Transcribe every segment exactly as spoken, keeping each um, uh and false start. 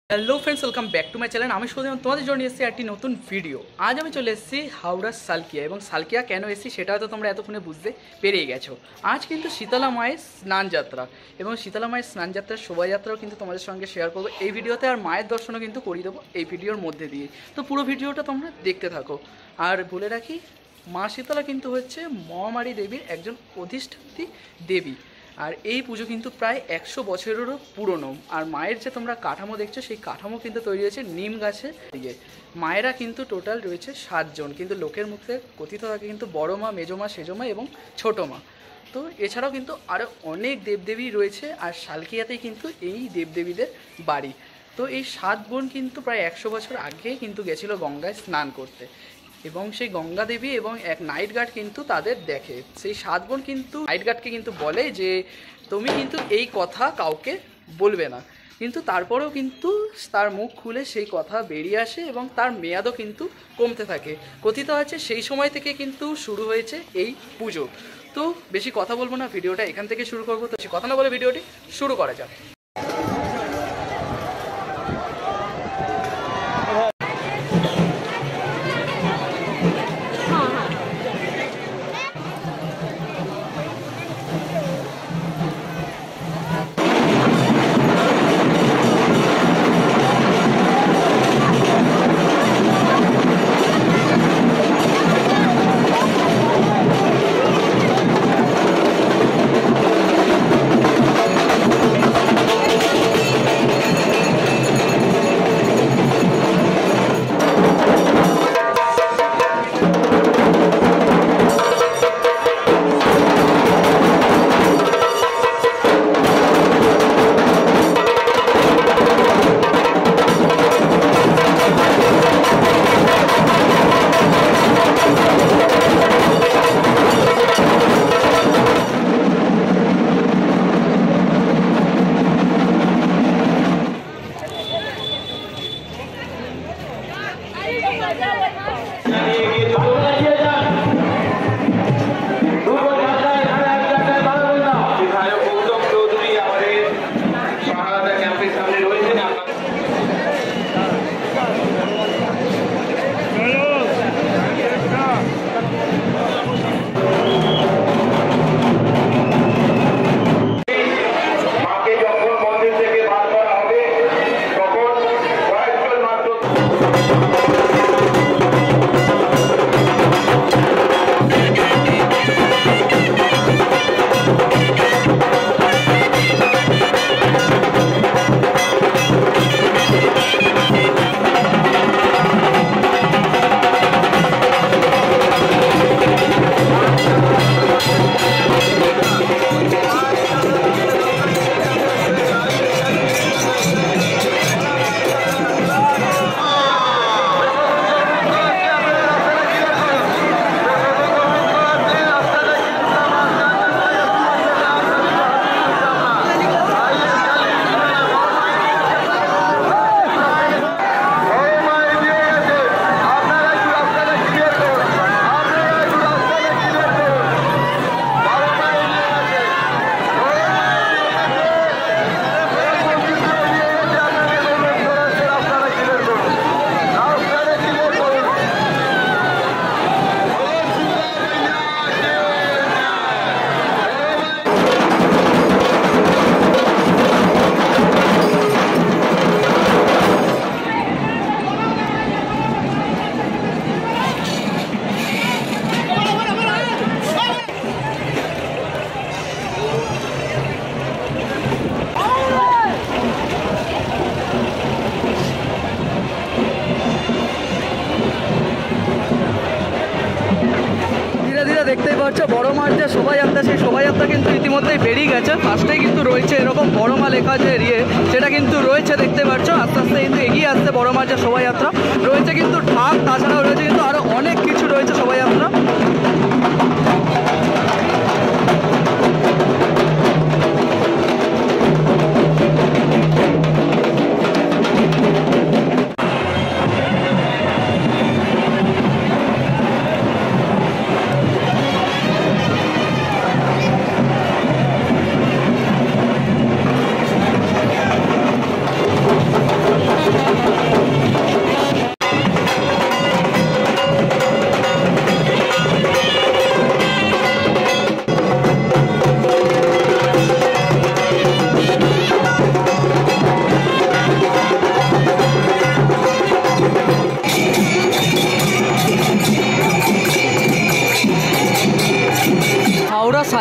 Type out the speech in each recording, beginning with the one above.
Hello friends, welcome back to my channel. আমি শুধু তোমাদের জন্য এসেছি একটি নতুন ভিডিও। আজ আমি চলে এসেছি হাওড়ার সালকিয়া, এবং সালকিয়া কেন এসেছি সেটা হয়তো তোমরা এতক্ষণে বুঝতে পেরিয়ে গেছো। আজ কিন্তু শীতলা মায়ের স্নান যাত্রা, এবং শীতলা মায়ের স্নান যাত্রার শোভাযাত্রাও কিন্তু তোমাদের সঙ্গে শেয়ার করবো এই ভিডিওতে, আর মায়ের দর্শনও কিন্তু করিয়ে দেবো এই ভিডিওর মধ্যে দিয়ে। তো পুরো ভিডিওটা তোমরা দেখতে থাকো। আর বলে রাখি, মা শীতলা কিন্তু হচ্ছে মহামারী দেবীর একজন অধিষ্ঠাত্রী দেবী, আর এই পুজো কিন্তু প্রায় একশো বছরেরও পুরনো। আর মায়ের যে তোমরা কাঠামো দেখছো, সেই কাঠামো কিন্তু তৈরি হয়েছে নিম গাছের দিয়ে। মায়েরা কিন্তু টোটাল রয়েছে সাতজন, কিন্তু লোকের মুখে কথিত থাকে কিন্তু বড় মা, মেজো মা, সেজো মা এবং ছোটো মা। তো এছাড়াও কিন্তু আরও অনেক দেবদেবী রয়েছে, আর সালকিয়াতেই কিন্তু এই দেবদেবীদের বাড়ি। তো এই সাত বোন কিন্তু প্রায় একশো বছর আগে কিন্তু গেছিলো গঙ্গায় স্নান করতে, এবং সেই গঙ্গা দেবী এবং এক নাইট গার্ড কিন্তু তাদের দেখে। সেই সাত বোন কিন্তু নাইট গার্ডকে কিন্তু বলে যে তুমি কিন্তু এই কথা কাউকে বলবে না, কিন্তু তারপরেও কিন্তু তার মুখ খুলে সেই কথা বেরিয়ে আসে, এবং তার মেয়াদও কিন্তু কমতে থাকে। কথিত আছে সেই সময় থেকে কিন্তু শুরু হয়েছে এই পুজো। তো বেশি কথা বলবো না, ভিডিওটা এখান থেকে শুরু করবো। তো বেশি কথা না বলে ভিডিওটি শুরু করা যাক। দেখতেই পাচ্ছ বড় মার যে শোভাযাত্রা, সেই শোভাযাত্রা কিন্তু ইতিমধ্যেই বেরিয়ে গেছে। ফার্স্টেই কিন্তু রয়েছে এরকম বড় মা লেখা যে এরিয়ে, সেটা কিন্তু রয়েছে দেখতে পাচ্ছ। আস্তে আস্তে কিন্তু এগিয়ে আসছে বড় মার যে শোভাযাত্রা। রয়েছে কিন্তু ঢাক, তাছাড়াও রয়েছে কিন্তু আরও অনেক কিছু রয়েছে শোভাযাত্রা।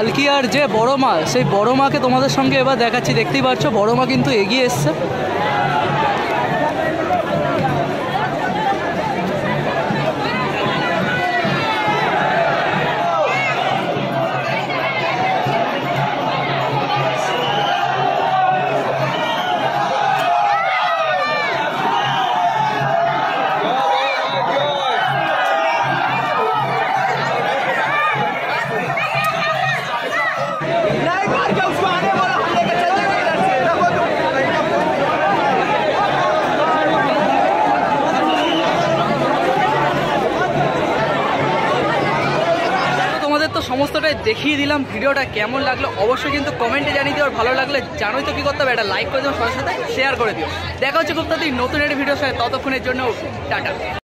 সালকিয়ার যে বড় মা, সেই বড় মাকে তোমাদের সঙ্গে এবার দেখাচ্ছি। দেখতেই পাচ্ছ বড় মা কিন্তু এগিয়ে এসছে। তো সমস্তটাই দেখিয়ে দিলাম। ভিডিওটা কেমন লাগলো অবশ্যই কিন্তু কমেন্টে জানিয়ে দিও। আর ভালো লাগলে জানোই তো কি করতে হবে, একটা লাইক করে দিও, সবার সাথে শেয়ার করে দিও। দেখা হচ্ছে খুব তাড়াতাড়ি নতুন একটা ভিডিওর সাথে। ততক্ষণের জন্য টাটা।